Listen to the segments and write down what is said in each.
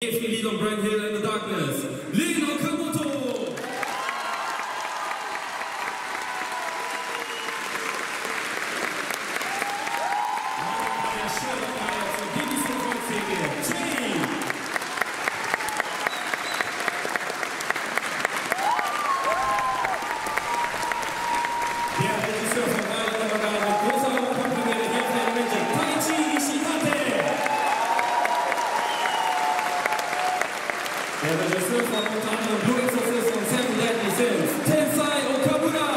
If you lead on Brand Hill in the darkness, Lin Okamoto! Der Regisseur von unter anderem Blue Exorcist und Seven Deadly Sins, Tensai Okamura.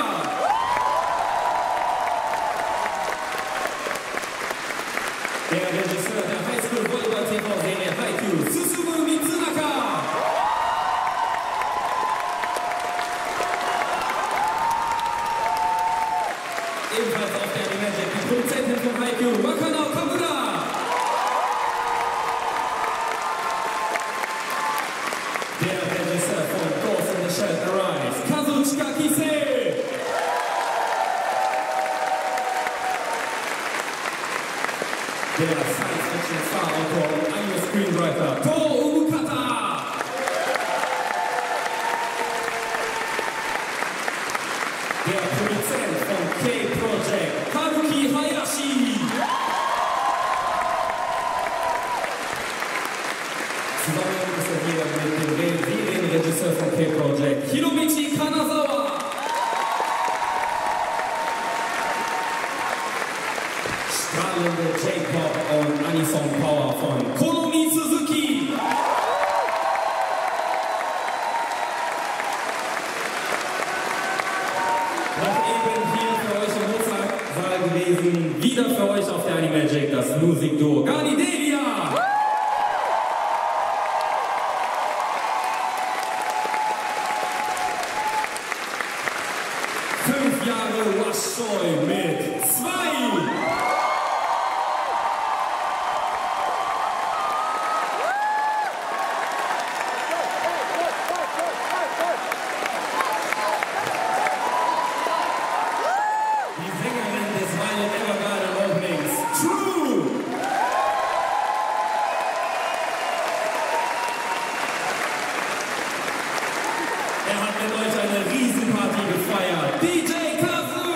Der Regisseur der Highschool Volleyball TV-Serie Haikyuu, Susumu Mitsunaka. Ebenfalls auf der Animagic die Produzentin von Haikyuu, Wakana Okamura. Der Regisseur von Ghost in the Shell Arise, Kazuchika Kisei! Der Science-Fiction-Star-Autor und Anime-Screenwriter, Toho Umukata! Der Produzent von K-Project, Haruki Hayashi! Zusammen ist er hier mit dem Serienregisseur von K-Project, Hiromichi Kanazawa. Strahlende J-Pop und Anisong-Power von Konomi Suzuki. Noch eben hier für euch im Mozart-Saal gewesen, wieder für euch auf der Animagic das Musikduo Garnidelia. 5 Jahre Waschoi mit 2! Die Sängerin des Violet Evergarden Openings, True! Er hat mit euch eine Riesenparty gefeiert. DJ Kazu!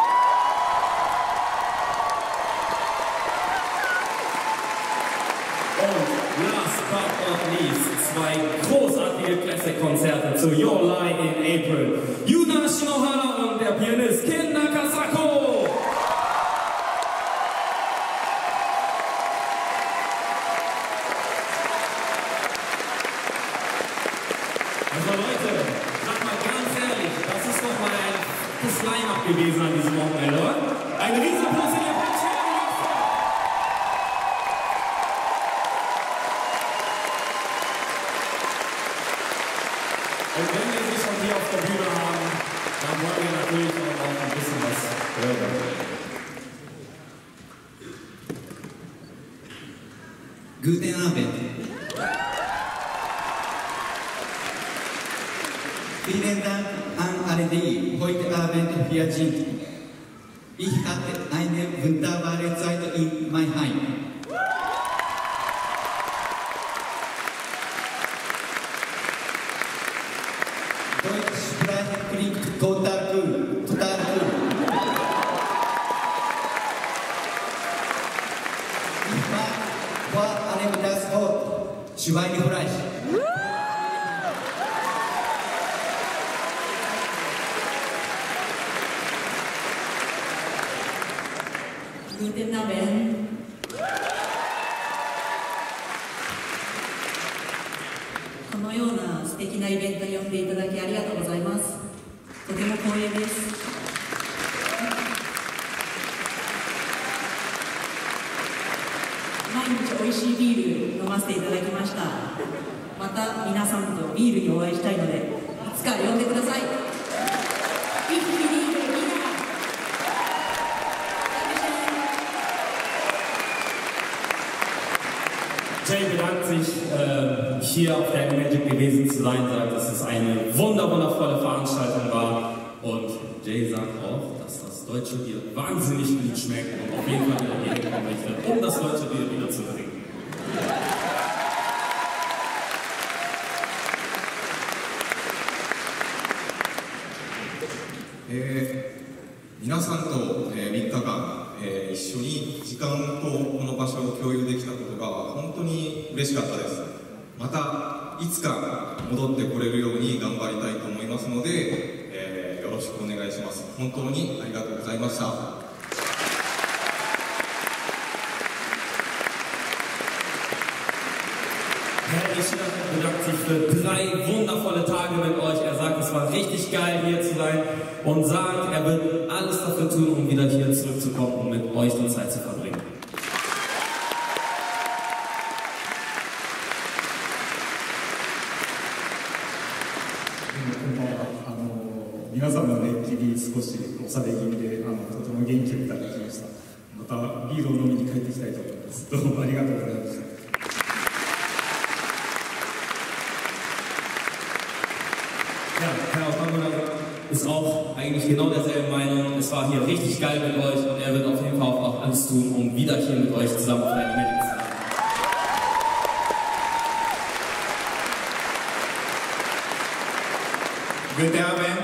Und last but not least, 2 großartige Classic-Konzerte zu Your Lie in April. Yuna Shinohara und der Pianist Ken Nakasako! Also Leute, sag mal ganz ehrlich, das ist doch mal ein fettes Line-Up gewesen an diesem Wochenende, oder? Ein Riesenapplaus in der Bildschirm! Und wenn wir sie schon hier auf der Bühne haben, dann wollen wir natürlich auch ein bisschen was hören. Guten Abend. Vielen Dank an alle, die heute Abend hier sind. Ich hatte eine wunderbare Zeit in meinem Heim. Deutschsprache klingt total cool, total cool. Ich mag vor allem das Wort Schweinefleisch. Guten Abend.このような素敵なイベントに呼んでいただきありがとうございます。とても光栄です。毎日美味しいビール飲ませていただきました。また皆さんとビールにお会いしたいので、いつか呼んでください。 Jay bedankt sich, hier auf der Animagic gewesen zu sein, sagt, dass es eine wundervolle Veranstaltung war. Und Jay sagt auch, dass das deutsche Bier wahnsinnig gut schmeckt und auf jeden Fall wieder hierher kommen möchte, um das deutsche Bier wieder zu trinken. 皆さんと、3日間、一緒に時間とこの場所を共有できたことが本当に嬉しかったです。またいつか戻ってこれるように頑張りたいと思いますので、よろしくお願いします。本当にありがとうございました。 Herr Ishida bedankt sich für 3 wundervolle Tage mit euch. Er sagt, es war richtig geil, hier zu sein und sagt, er wird alles dafür tun, um wieder hier zurückzukommen und mit euch die Zeit zu verbringen. 皆さんの熱気に少し押され気味でとても元気をいただきました。またビールを飲みに帰っていきたいと思います。どうもありがとうございました。 Ja, Herr Okamura ist auch eigentlich genau derselben Meinung. Es war hier richtig geil mit euch und er wird auf jeden Fall auch alles tun, um wieder hier mit euch zusammen auf der Magic zu sein. グーテンアーメン。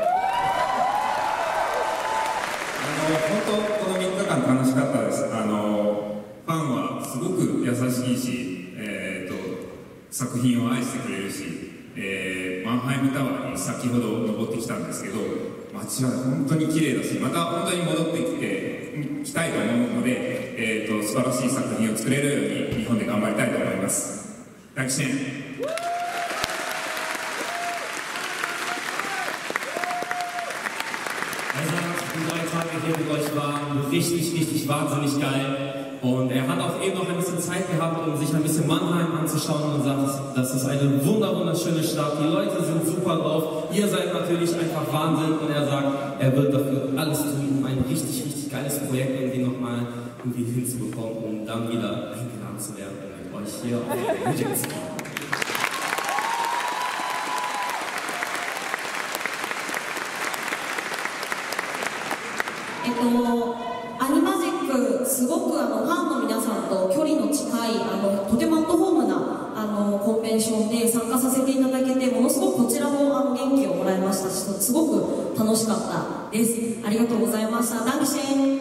本当この3日間楽しかったです。ファンはすごく優しいし、作品を愛してくれるし、マンハイムタワーに先ほど登ってきたんですけど、街は本当に綺麗だし、また本当に戻ってきたいと思うので、素晴らしい作品を作れるように日本で頑張りたいと思います。Dankeschön. Die 3 Tage hier mit euch waren richtig wahnsinnig geil. Und er hat auch eben noch ein bisschen Zeit gehabt, um sich ein bisschen Mannheim anzuschauen und sagt, das ist eine wunderschöne Stadt. Die Leute sind super drauf. Ihr seid natürlich einfach Wahnsinn. Und er sagt, er wird dafür alles tun, um ein richtig geiles Projekt irgendwie nochmal irgendwie hinzubekommen, um dann wieder eingeladen zu werden und mit euch hier auf der Magic zu kommen. アニマジックすごくファンの皆さんと距離の近いとてもアットホームなコンベンションで参加させていただけてものすごくこちらも元気をもらいましたしすごく楽しかったです。ありがとうございました。ダンクシェン。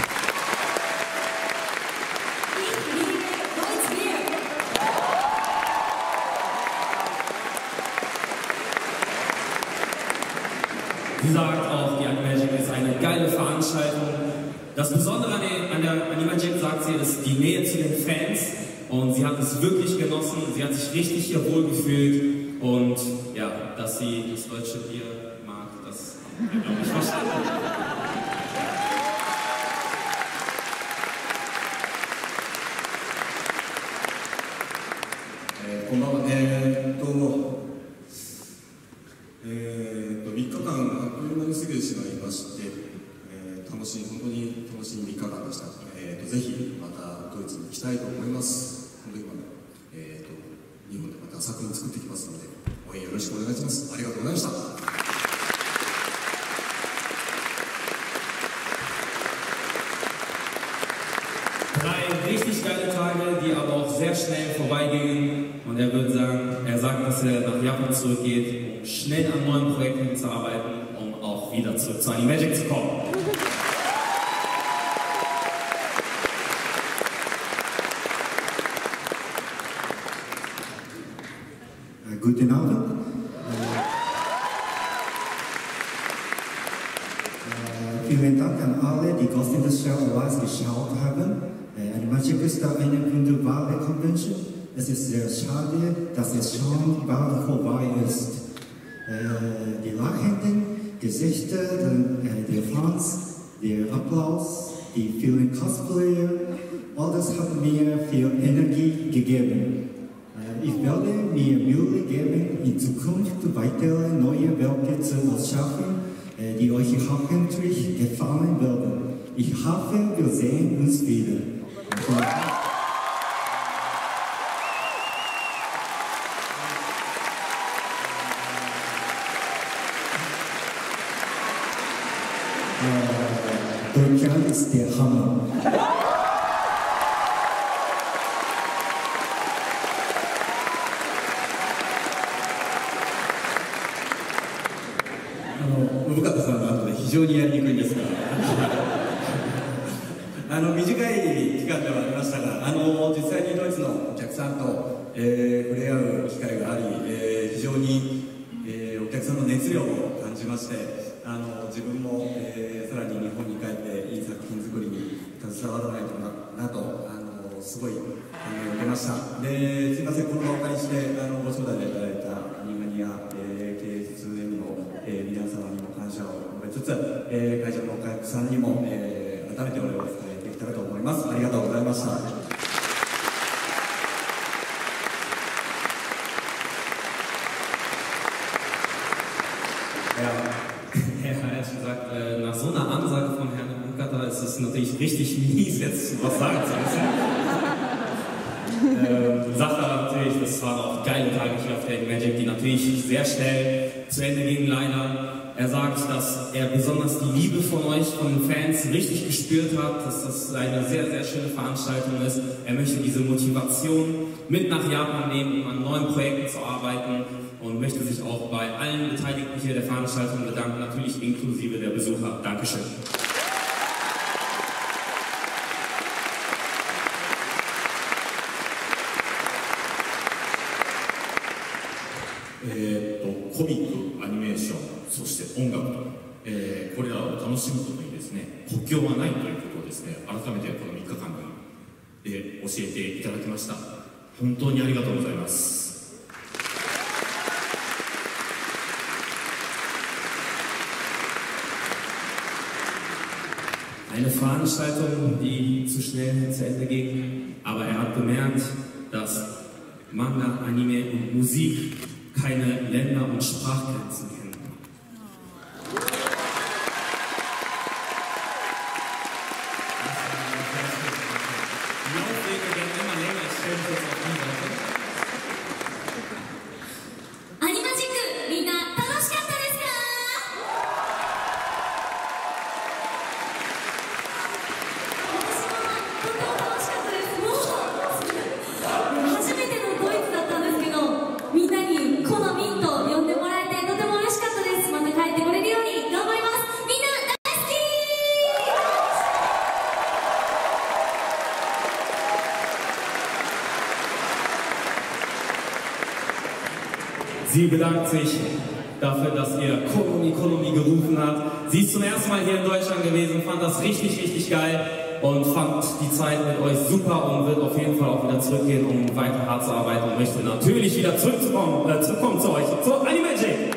Sie sagt auch, die Animagic ist eine geile Veranstaltung. Das Besondere an der Animagic, sagt sie, ist die Nähe zu den Fans. Und sie hat es wirklich genossen. Sie hat sich richtig hier wohlgefühlt. Und ja, dass sie das deutsche Bier mag, das haben wir, glaube ich, verstanden. こんばんは。3日間あっという間に過ぎてしまいまして、本当に楽しい3日間でした。ぜひまたドイツに行きたいと思います。本当に日本でまた作品作っていきますので、応援よろしくお願いします。ありがとうございました。 3 richtig geile Tage, die aber auch sehr schnell vorbeigingen. Und er sagt, dass er nach Japan zurückgeht, um schnell an neuen Projekten zu arbeiten, um auch wieder zurück zu Animagic zu kommen. Guten Abend. Vielen Dank an alle, die Ghost in the Shell Awards geschaut haben. Animagic ist eine wunderbare Convention. Es ist sehr schade, dass es schon bald vorbei ist. Die lachenden Gesichter der Fans, der Applaus, die vielen Cosplayer, all das hat mir viel Energie gegeben. Ich werde mir Mühe geben, in Zukunft weitere neue Werke zu erschaffen, die euch hoffentlich gefallen werden. Ich hoffe, wir sehen uns wieder. Deutschland ist der Hammer. 非常にやりにくいんですが短い期間ではありましたが、実際にドイツのお客さんと、触れ合う機会があり、非常に、お客さんの熱量を感じまして、自分も、さらに日本に帰っていい作品作りに携わらないとなとすごい感銘を受けました。ですいません、この場をお借りしてご招待いただいたアニマニア、KS2M の、皆様にも感謝を述べつつ、会場のお客さんにも、改めてお礼を伝えていけたらと思います。ありがとうございました。 Ehrlich gesagt, nach so einer Ansage von Herrn Bunkata ist es natürlich richtig mies, jetzt was sagen zu müssen. Sagt aber natürlich, das waren auch geile Tage hier auf der Magic, die natürlich sehr schnell zu Ende gingen, leider. Er sagt, dass er besonders die Liebe von euch, von den Fans, richtig gespürt hat, dass das eine sehr, sehr schöne Veranstaltung ist. Er möchte diese Motivation mit nach Japan nehmen, um an neuen Projekten zu arbeiten und möchte sich auch bei allen Beteiligten hier der Veranstaltung bedanken, natürlich inklusive der Besucher. Dankeschön. コミック、アニメーション、そして音楽と、これらを楽しむことにですね、国境はないということをですね、改めてこの3日間で教えていただきました。本当にありがとうございます。 Eine Veranstaltung, die zu schnell zu Ende ging, aber er hat bemerkt, dass Manga, Anime und Musik keine Länder- und Sprachgrenzen kennen. Die Laufwege werden immer länger, ich stelle mich jetzt auf die Seite. アニマジックみんな楽しかったですか？私もとても楽しかったです。もう初めてのドイツだったんですけど、みんなにコナミンと呼んでもらえてとても嬉しかったです。また帰ってこれるように頑張ります。みんな大好き。 Sie bedankt sich dafür, dass ihr Konomi gerufen habt. Sie ist zum ersten Mal hier in Deutschland gewesen, fand das richtig, richtig geil und fand die Zeit mit euch super und wird auf jeden Fall auch wieder zurückgehen, um weiter hart zu arbeiten und möchte natürlich wieder zurückkommen zu euch, zu Animagic.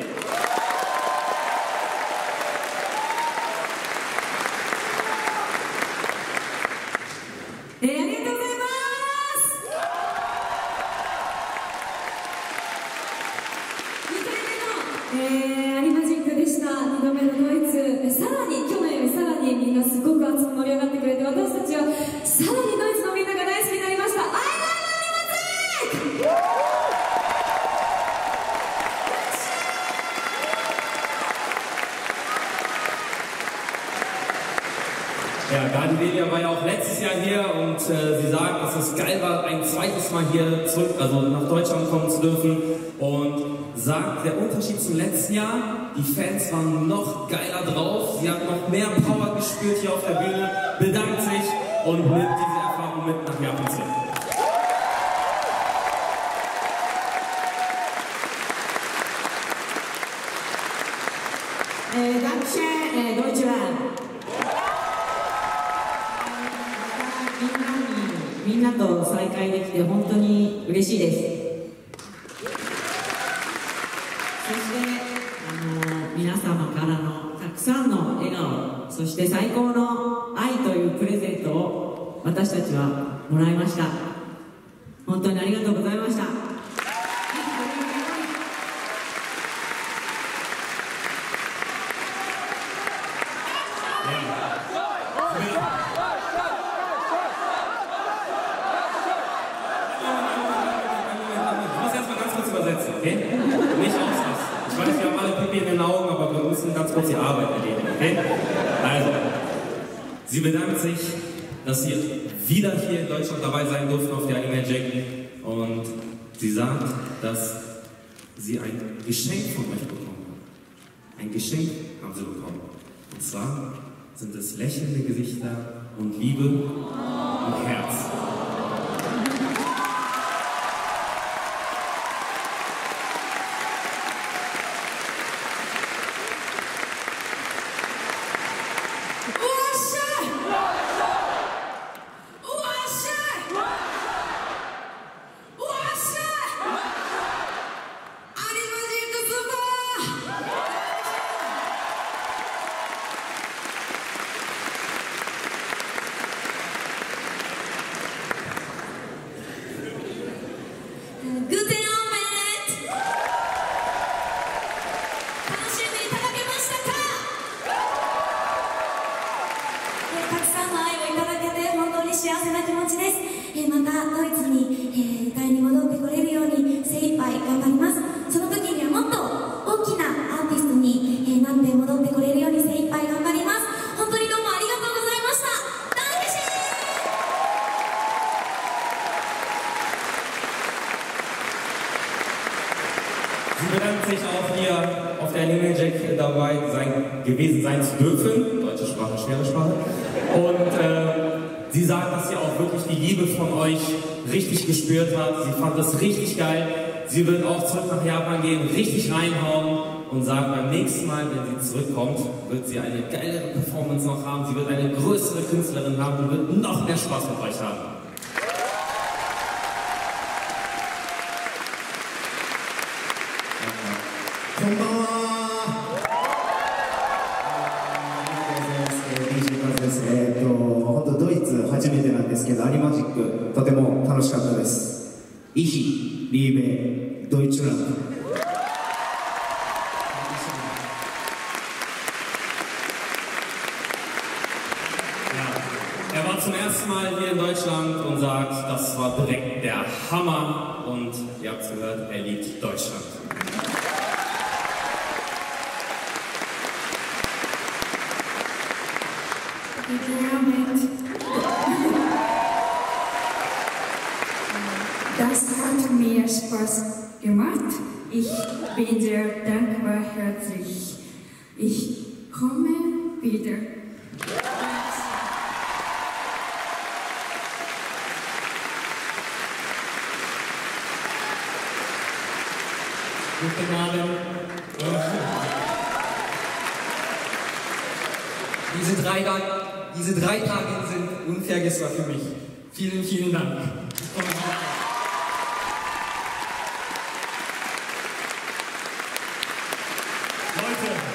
Ja, Galilelia war ja auch letztes Jahr hier und sie sagt, dass es geil war, ein zweites Mal hier zurück, also nach Deutschland kommen zu dürfen und sagt, der Unterschied zum letzten Jahr, die Fans waren noch geiler drauf, sie hat noch mehr Power gespürt hier auf der Bühne, bedankt sich und nimmt diese Erfahrung mit nach Japan zurück. Dankeschön, Deutschland. みんなと再会できて本当に嬉しいです。そして皆様からのたくさんの笑顔、そして最高の愛というプレゼントを私たちはもらいました。本当にありがとうございました。 Okay? Nicht ausrasten. Ich weiß, wir haben alle Pipi in den Augen, aber wir müssen ganz kurz die Arbeit erledigen, okay? Also, sie bedankt sich, dass sie wieder hier in Deutschland dabei sein durften auf der Animagic und sie sagt, dass sie ein Geschenk von euch bekommen hat. Ein Geschenk haben sie bekommen. Und zwar sind es lächelnde Gesichter und Liebe und Herz. Sie bedankt sich auch hier auf der Anime Jack dabei gewesen sein zu dürfen. Deutsche Sprache, schwere Sprache. Und sie sagt, dass sie auch wirklich die Liebe von euch richtig gespürt hat. Sie fand das richtig geil. Sie wird auch zurück nach Japan gehen, richtig reinhauen und sagt, beim nächsten Mal, wenn sie zurückkommt, wird sie eine geilere Performance noch haben. Sie wird eine größere Künstlerin haben und wird noch mehr Spaß mit euch haben. 本当ドイツ初めてなんですけど、アニマジックとても楽しかったです。イヒ、リーベ、ドイツランド。 Er war zum ersten Mal hier in Deutschland und sagt, das war direkt der Hammer und ihr habt es gehört, er liebt Deutschland. Das hat mir Spaß gemacht. Ich bin sehr dankbar, herzlich. Ich komme wieder. Guten Abend. Diese drei Tage sind unvergessbar für mich. Vielen, vielen Dank. Leute,